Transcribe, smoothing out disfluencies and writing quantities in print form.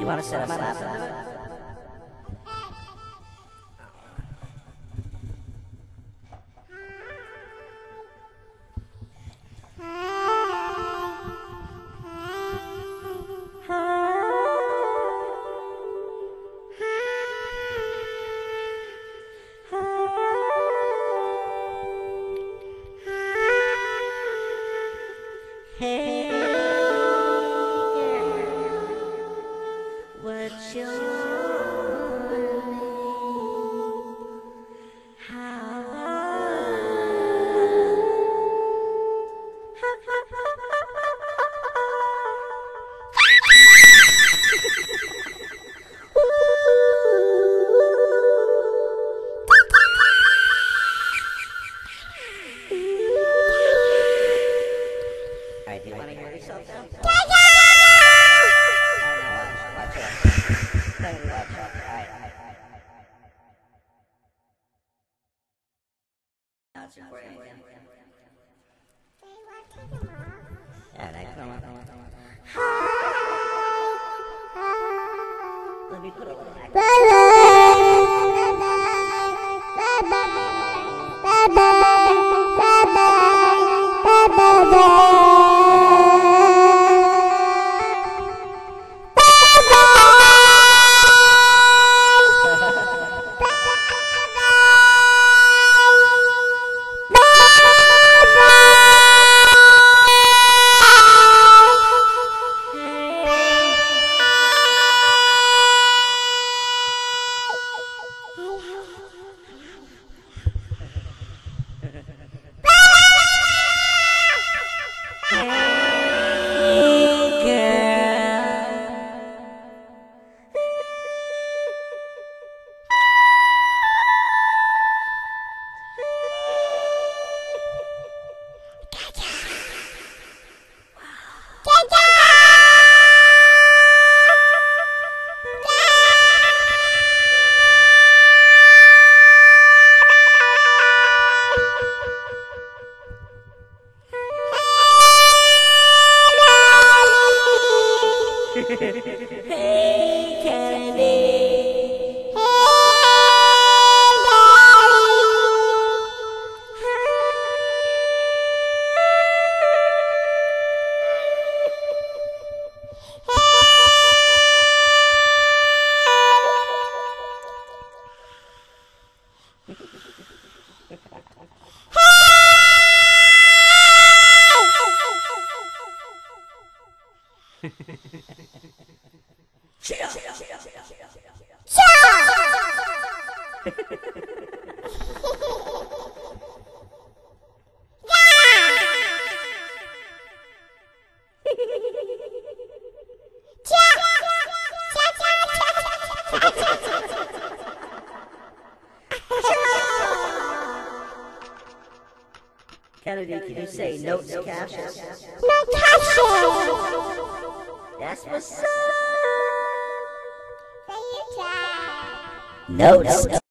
want to sit on my lap? Hey, what's your name? How? Alright, do you want to hear yourself now? Watch it. Watch it. Alright. Now it's recording again. Yeah, come on. Let me put a little back. Hey, Kennedy. Kennedy, can you say no to Cassius? No Cassius! That's what's up. Say you try. No.